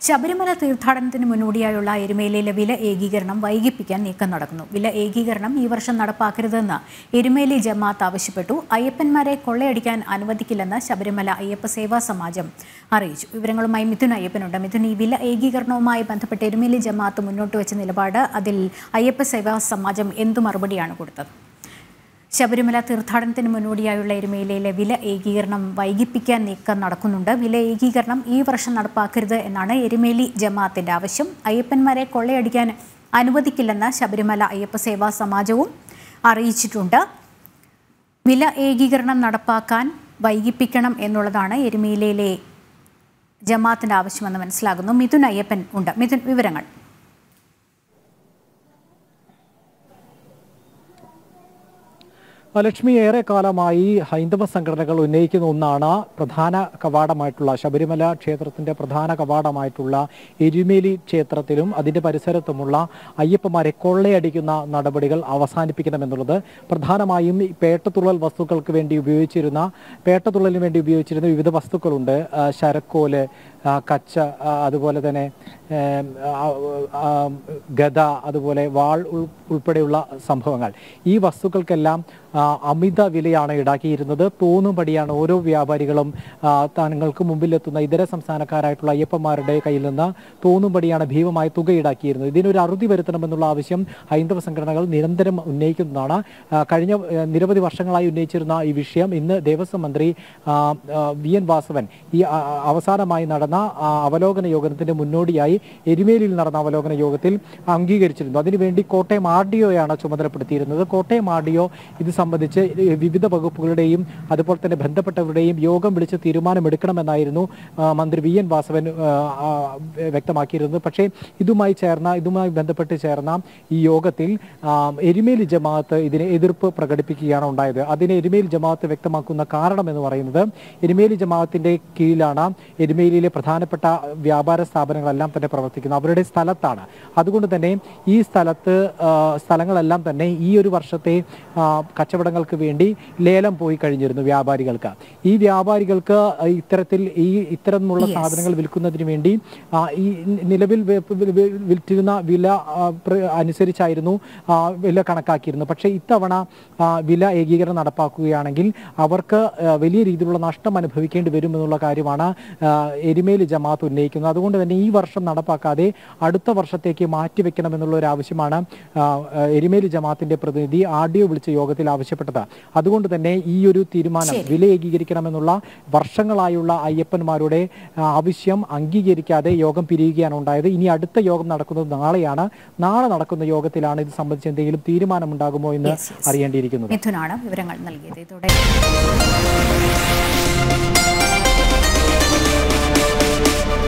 ശബരിമല തീർത്ഥാടനത്തിന് മുന്നോടിയായുള്ള എരുമേലിയിലെ വില ഏകീകരണം വൈകിപ്പിക്കാൻ നീക്കം നടക്കുന്നു. വില ഏകീകരണം ഈ വർഷം നടപ്പാക്കരുതെന്ന് എരുമേലി ജമാഅത്ത് ആവശ്യപ്പെട്ടു. അയ്യപ്പന്മാരെ കൊള്ളയടിക്കാൻ അനുവദിക്കില്ലെന്ന് ശബരിമല അയ്യപ്പ സേവാ സമാജം അറിയിച്ചു. വിവരങ്ങളുമായി മിഥുൻ അയ്യപ്പനുണ്ട്. മിഥുൻ, ഈ വില ഏകീകരണവുമായി ബന്ധപ്പെട്ട് എരുമേലി ജമാഅത്ത് മുന്നോട്ട് വെച്ച നിലപാട്, അതിൽ അയ്യപ്പ സേവാ സമാജം എന്തു മറുപടിയാണ് കൊടുത്തത്? ശബരിമല തീർത്ഥാടനത്തിന് മുന്നോടിയായുള്ള എരുമേലിയിലെ വില ഏകീകരണം വൈകിപ്പിക്കാൻ നീക്കം നടക്കുന്നുണ്ട്. വില ഏകീകരണം ഈ വർഷം നടപ്പാക്കരുത് എന്നാണ് എരുമേലി ജമാഅത്തിന്റെ ആവശ്യം. അയ്യപ്പന്മാരെ കൊള്ളയടിക്കാൻ അനുവദിക്കില്ലെന്ന് ശബരിമല അയ്യപ്പ സേവാ സമാജവും അറിയിച്ചിട്ടുണ്ട്. വില ഏകീകരണം നടപ്പാക്കാൻ വൈകിപ്പിക്കണം എന്നുള്ളതാണ് എരുമേലിയിലെ ജമാഅത്തിന്റെ ആവശ്യമെന്ന് മനസ്സിലാകുന്നു. മിഥുൻ അയ്യപ്പൻ ഉണ്ട്. മിഥുൻ, വിവരങ്ങൾ. ലക്ഷ്മി, ഏറെ കാലമായി ഹൈന്ദവ സംഘടനകൾ ഉന്നയിക്കുന്ന ഒന്നാണ് പ്രധാന കവാടമായിട്ടുള്ള ശബരിമല ക്ഷേത്രത്തിന്റെ പ്രധാന കവാടമായിട്ടുള്ള എരുമേലി ക്ഷേത്രത്തിലും അതിന്റെ പരിസരത്തുമുള്ള അയ്യപ്പന്മാരെ കൊള്ളയടിക്കുന്ന നടപടികൾ അവസാനിപ്പിക്കണമെന്നുള്ളത്. പ്രധാനമായും പേട്ടതുള്ളൽ വസ്തുക്കൾക്ക് വേണ്ടി പേട്ടതുള്ളലിന് വേണ്ടി ഉപയോഗിച്ചിരുന്ന വിവിധ വസ്തുക്കളുണ്ട്. ശരക്കോല്, കച്ച, അതുപോലെ തന്നെ ഗദ, അതുപോലെ വാൾ ഉൾപ്പെടെയുള്ള സംഭവങ്ങൾ. ഈ വസ്തുക്കൾക്കെല്ലാം അമിത വിലയാണ് ഈടാക്കിയിരുന്നത്. തോന്നുംപടിയാണ് ഓരോ വ്യാപാരികളും തങ്ങൾക്ക് മുമ്പിലെത്തുന്ന ഇതര സംസ്ഥാനക്കാരായിട്ടുള്ള അയ്യപ്പന്മാരുടെ കയ്യിൽ നിന്ന് തോന്നുംപടിയാണ് ഭീമമായ തുക ഈടാക്കിയിരുന്നത്. ഇതിനൊരു അറുതി വരുത്തണമെന്നുള്ള ആവശ്യം ഹൈന്ദവ സംഘടനകൾ നിരന്തരം ഉന്നയിക്കുന്നതാണ്. കഴിഞ്ഞ നിരവധി വർഷങ്ങളായി ഉന്നയിച്ചിരുന്ന ഈ വിഷയം ഇന്ന് ദേവസ്വം മന്ത്രി വി.എൻ. വാസവൻ ഈ അവസാനമായി നടന്ന അവലോകന യോഗത്തിന്റെ മുന്നോടിയായി എരുമേലിയിൽ നടന്ന അവലോകന യോഗത്തിൽ അംഗീകരിച്ചിരുന്നു. അതിനുവേണ്ടി കോട്ടയം ആർ.ഡി.ഒയാണ് ചുമതലപ്പെടുത്തിയിരുന്നത്. കോട്ടയം ആർ.ഡി.ഒ ഇത് സംബന്ധിച്ച് വിവിധ വകുപ്പുകളുടെയും അതുപോലെ തന്നെ ബന്ധപ്പെട്ടവരുടെയും യോഗം വിളിച്ച് തീരുമാനമെടുക്കണമെന്നായിരുന്നു മന്ത്രി വി.എൻ. വാസവൻ വ്യക്തമാക്കിയിരുന്നത്. പക്ഷേ ഇതുമായി ബന്ധപ്പെട്ട് ചേർന്ന ഈ യോഗത്തിൽ എരുമേലി ജമാഅത്ത് ഇതിനെ എതിർപ്പ് പ്രകടിപ്പിക്കുകയാണ് ഉണ്ടായത്. അതിന് എരുമേലി ജമാഅത്ത് വ്യക്തമാക്കുന്ന കാരണം എന്ന് പറയുന്നത്, എരുമേലി ജമാഅത്തിന്റെ കീഴിലാണ് എരുമേലിയിലെ പ്രധാനപ്പെട്ട വ്യാപാര സ്ഥാപനങ്ങളെല്ലാം തന്നെ പ്രവർത്തിക്കുന്നത്. അവരുടെ സ്ഥലത്താണ്. അതുകൊണ്ട് തന്നെ ഈ സ്ഥലങ്ങളെല്ലാം തന്നെ ഈ ഒരു വർഷത്തെ കച്ചവടങ്ങൾക്ക് വേണ്ടി ലേലം പോയി കഴിഞ്ഞിരുന്നു വ്യാപാരികൾക്ക്. ഈ വ്യാപാരികൾക്ക് ഇത്തരമുള്ള സാധനങ്ങൾ വിൽക്കുന്നതിന് വേണ്ടി ഈ നിലവിൽ വിറ്റിരുന്ന വില അനുസരിച്ചായിരുന്നു വില കണക്കാക്കിയിരുന്നു. പക്ഷേ ഇത്തവണ വില ഏകീകരണം നടപ്പാക്കുകയാണെങ്കിൽ അവർക്ക് വലിയ രീതിയിലുള്ള നഷ്ടം അനുഭവിക്കേണ്ടി വരുമെന്നുള്ള കാര്യമാണ് എരുമേലി ജമാഅത്ത് ഉന്നയിക്കുന്നത്. അതുകൊണ്ട് തന്നെ ഈ വർഷം നടപ്പാക്കാതെ അടുത്ത വർഷത്തേക്ക് മാറ്റിവെക്കണമെന്നുള്ള ഒരു ആവശ്യമാണ് എരുമേലി ജമാഅത്തിന്റെ പ്രതിനിധി ആർ.ഡി.ഒ വിളിച്ച യോഗത്തിൽ ആവശ്യപ്പെട്ടത്. അതുകൊണ്ട് തന്നെ ഈ ഒരു തീരുമാനം, വില ഏകീകരിക്കണമെന്നുള്ള വർഷങ്ങളായുള്ള അയ്യപ്പന്മാരുടെ ആവശ്യം അംഗീകരിക്കാതെ യോഗം പിരിയുകയാണ് ഉണ്ടായത്. ഇനി അടുത്ത യോഗം നടക്കുന്നത് നാളെയാണ്. നാളെ നടക്കുന്ന യോഗത്തിലാണ് ഇത് സംബന്ധിച്ച് എന്തെങ്കിലും തീരുമാനമുണ്ടാകുമോ എന്ന് അറിയേണ്ടിയിരിക്കുന്നത്. വിവരങ്ങൾ നൽകിയത്.